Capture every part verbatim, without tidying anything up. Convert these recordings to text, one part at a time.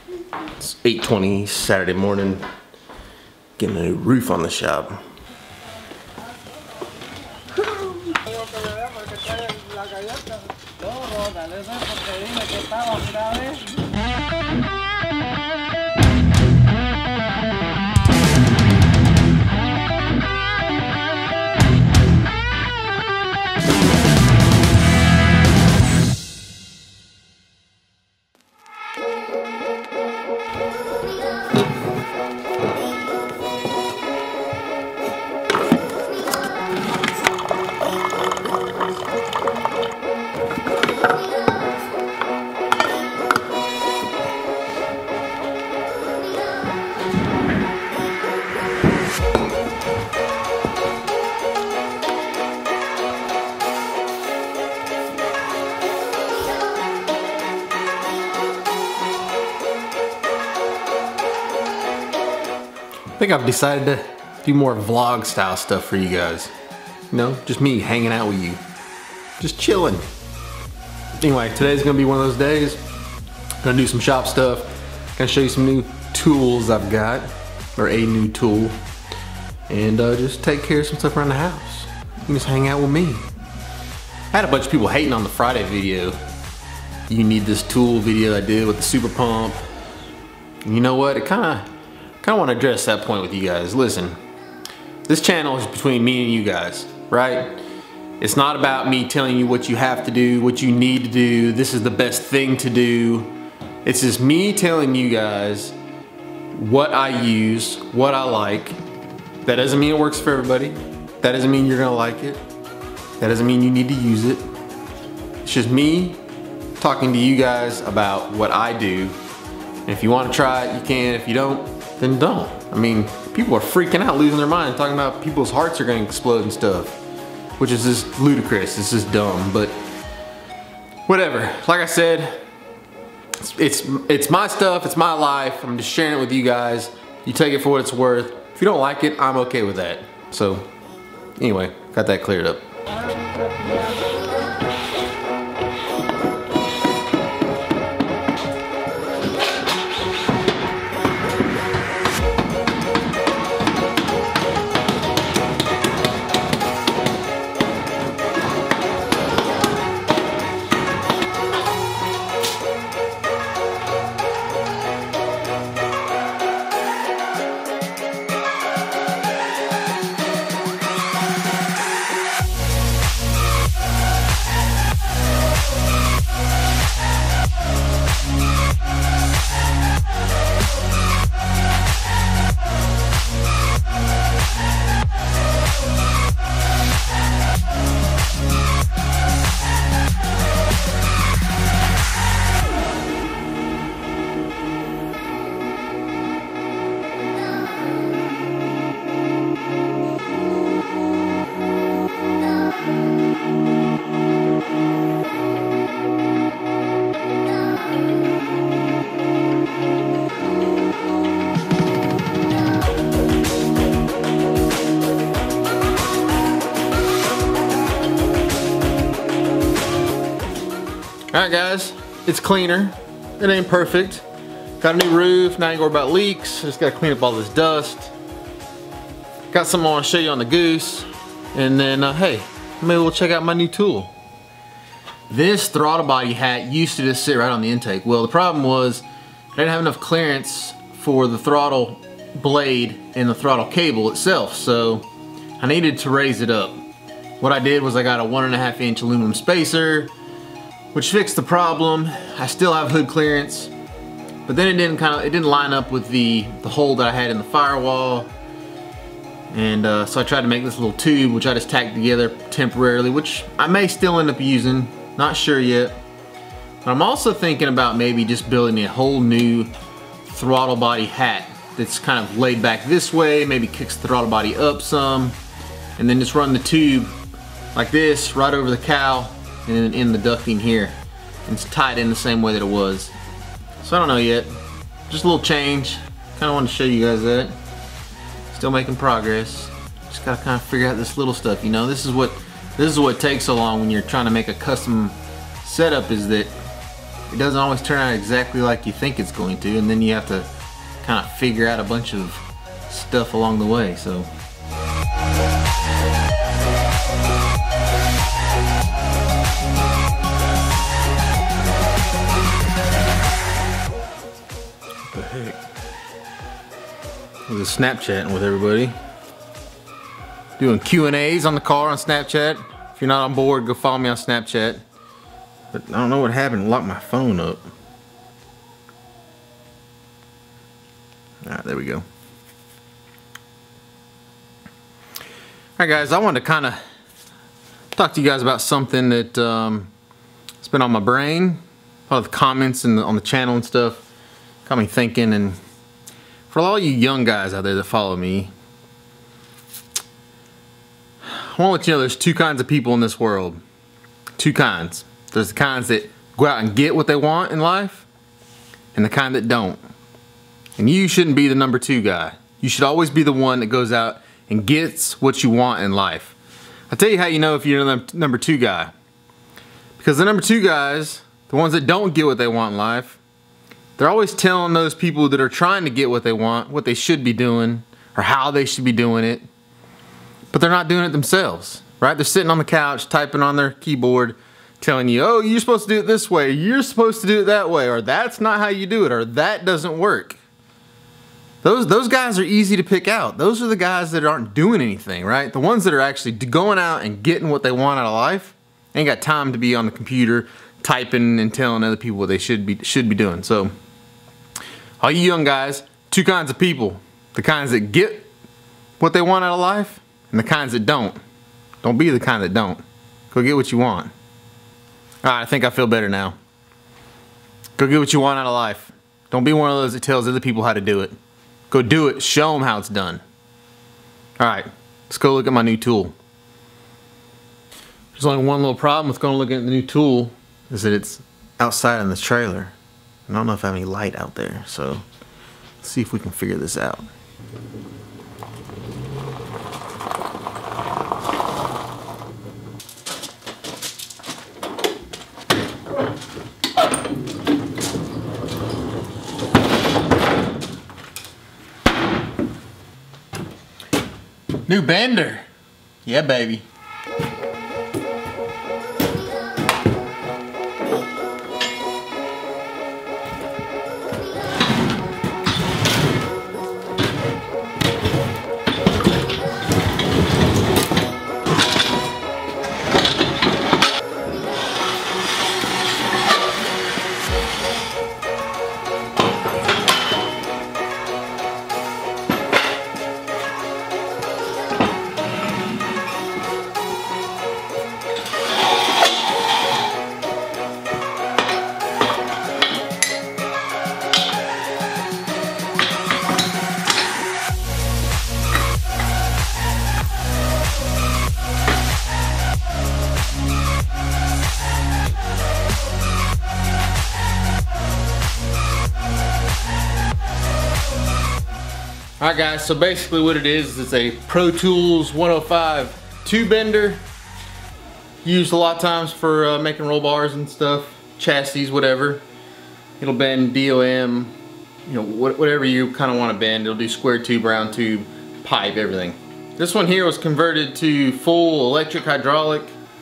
It's eight twenty Saturday morning, getting a new roof on the shop. I think I've decided to do more vlog style stuff for you guys. You know, just me hanging out with you. Just chilling. Anyway, today's gonna be one of those days. Gonna do some shop stuff. Gonna show you some new tools I've got, or a new tool. And uh, just take care of some stuff around the house. You can just hang out with me. I had a bunch of people hating on the Friday video. You need this tool video I did with the super pump. And you know what, it kinda, kinda wanna address that point with you guys. Listen, this channel is between me and you guys, right? It's not about me telling you what you have to do, what you need to do, this is the best thing to do. It's just me telling you guys what I use, what I like. That doesn't mean it works for everybody. That doesn't mean you're gonna like it. That doesn't mean you need to use it. It's just me talking to you guys about what I do. And if you wanna try it, you can. If you don't, then don't. I mean, people are freaking out, losing their mind, talking about people's hearts are gonna explode and stuff. Which is just ludicrous, it's just dumb, but whatever. Like I said, it's, it's, it's my stuff, it's my life. I'm just sharing it with you guys. You take it for what it's worth. If you don't like it, I'm okay with that. So, anyway, got that cleared up. Alright guys, it's cleaner. It ain't perfect. Got a new roof, now you worry about leaks. Just gotta clean up all this dust. Got something I wanna show you on the Goose. And then, uh, hey, maybe we'll check out my new tool. This throttle body hat used to just sit right on the intake. Well, the problem was I didn't have enough clearance for the throttle blade and the throttle cable itself, so I needed to raise it up. What I did was I got a one and a half inch aluminum spacer, which fixed the problem. I still have hood clearance, but then it didn't kind of it didn't line up with the the hole that I had in the firewall, and uh, so I tried to make this little tube, which I just tacked together temporarily, which I may still end up using, not sure yet. But I'm also thinking about maybe just building a whole new throttle body hat that's kind of laid back this way, maybe kicks the throttle body up some, and then just run the tube like this right over the cowl and then in the ducting here. And it's tied in the same way that it was. So I don't know yet. Just a little change. Kind of want to show you guys that. Still making progress. Just gotta kind of figure out this little stuff. You know, this is what this is what takes so long when you're trying to make a custom setup. Is that it doesn't always turn out exactly like you think it's going to, and then you have to kind of figure out a bunch of stuff along the way. So what the heck? I was Snapchatting with everybody, doing Q and A's on the car on Snapchat. If you're not on board, go follow me on Snapchat. But I don't know what happened, locked my phone up. Alright, there we go. Alright guys, I wanted to kind of talk to you guys about something that um, has been on my brain. A lot of the comments and on the channel and stuff got me thinking, and for all you young guys out there that follow me, I want to let you know there's two kinds of people in this world. Two kinds. There's the kinds that go out and get what they want in life, and the kind that don't. And you shouldn't be the number two guy. You should always be the one that goes out and gets what you want in life. I'll tell you how you know if you're the number two guy. Because the number two guys, the ones that don't get what they want in life, they're always telling those people that are trying to get what they want, what they should be doing, or how they should be doing it. But they're not doing it themselves, right? They're sitting on the couch, typing on their keyboard, telling you, oh, you're supposed to do it this way, you're supposed to do it that way, or that's not how you do it, or that doesn't work. Those, those guys are easy to pick out. Those are the guys that aren't doing anything, right? The ones that are actually going out and getting what they want out of life ain't got time to be on the computer typing and telling other people what they should be, should be doing. So, all you young guys, two kinds of people. The kinds that get what they want out of life, and the kinds that don't. Don't be the kind that don't. Go get what you want. Alright, I think I feel better now. Go get what you want out of life. Don't be one of those that tells other people how to do it. Go do it. Show them how it's done. Alright, let's go look at my new tool. There's only one little problem with going looking at the new tool, is that it's outside in this trailer. I don't know if I have any light out there, so let's see if we can figure this out. New bender. Yeah, baby. Alright guys, so basically what it is, is it's a Pro Tools one oh five tube bender. Used a lot of times for uh, making roll bars and stuff, chassis, whatever. It'll bend D O M, you know, wh whatever you kind of want to bend. It'll do square tube, round tube, pipe, everything. This one here was converted to full electric hydraulic.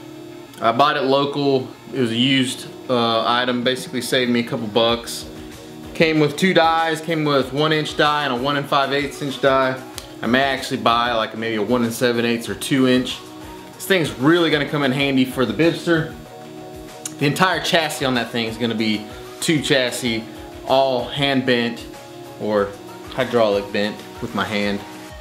I bought it local. It was a used uh, item, basically saved me a couple bucks. Came with two dies, came with one inch die and a one and five eighths inch die. I may actually buy like maybe a one and seven eighths or two inch. This thing's really gonna come in handy for the Bibster. The entire chassis on that thing is gonna be two chassis, all hand bent or hydraulic bent with my hand.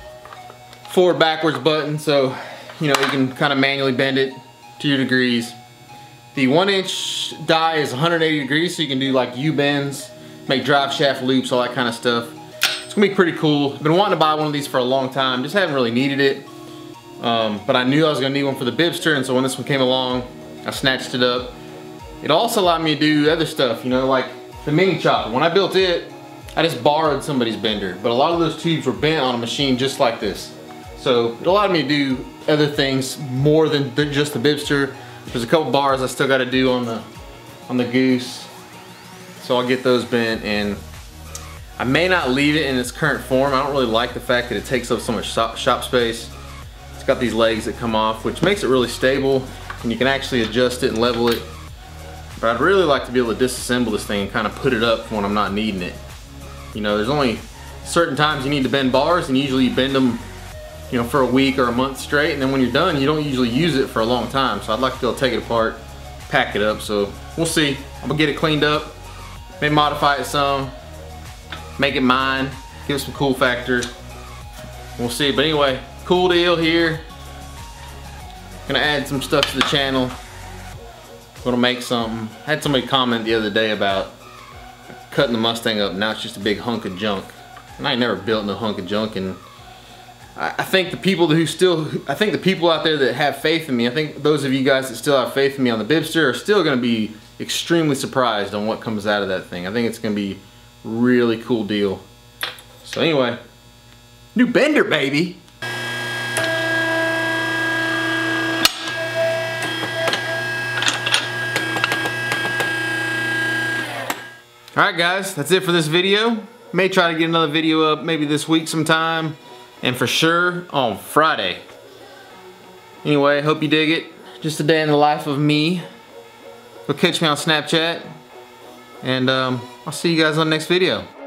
Forward backwards button, so you know you can kind of manually bend it to your degrees. The one inch die is one hundred eighty degrees, so you can do like U-bends, make drive shaft loops, all that kind of stuff. It's gonna be pretty cool. I've been wanting to buy one of these for a long time, just haven't really needed it. Um, but I knew I was gonna need one for the Bibster, and so when this one came along, I snatched it up. It also allowed me to do other stuff, you know, like the mini chopper. When I built it, I just borrowed somebody's bender, but a lot of those tubes were bent on a machine just like this. So it allowed me to do other things more than just the Bibster. There's a couple bars I still gotta do on the, on the Goose. So I'll get those bent, and I may not leave it in its current form. I don't really like the fact that it takes up so much shop, shop space. It's got these legs that come off, which makes it really stable, and you can actually adjust it and level it. But I'd really like to be able to disassemble this thing and kind of put it up when I'm not needing it. You know, there's only certain times you need to bend bars, and usually you bend them, you know, for a week or a month straight, and then when you're done, you don't usually use it for a long time. So I'd like to be able to take it apart, pack it up. So we'll see. I'm gonna get it cleaned up, maybe modify it some, make it mine, give it some cool factor. We'll see. But anyway, cool deal here. Gonna add some stuff to the channel. Gonna make something. I had somebody comment the other day about cutting the Mustang up. Now it's just a big hunk of junk. And I ain't never built no hunk of junk. And I, I think the people who still, I think the people out there that have faith in me, I think those of you guys that still have faith in me on the Bibster are still gonna be extremely surprised on what comes out of that thing. I think it's gonna be a really cool deal. So anyway, new bender, baby. Alright guys, that's it for this video. May try to get another video up maybe this week sometime, and for sure on Friday. Anyway, hope you dig it. Just a day in the life of me. Go catch me on Snapchat, and um, I'll see you guys on the next video.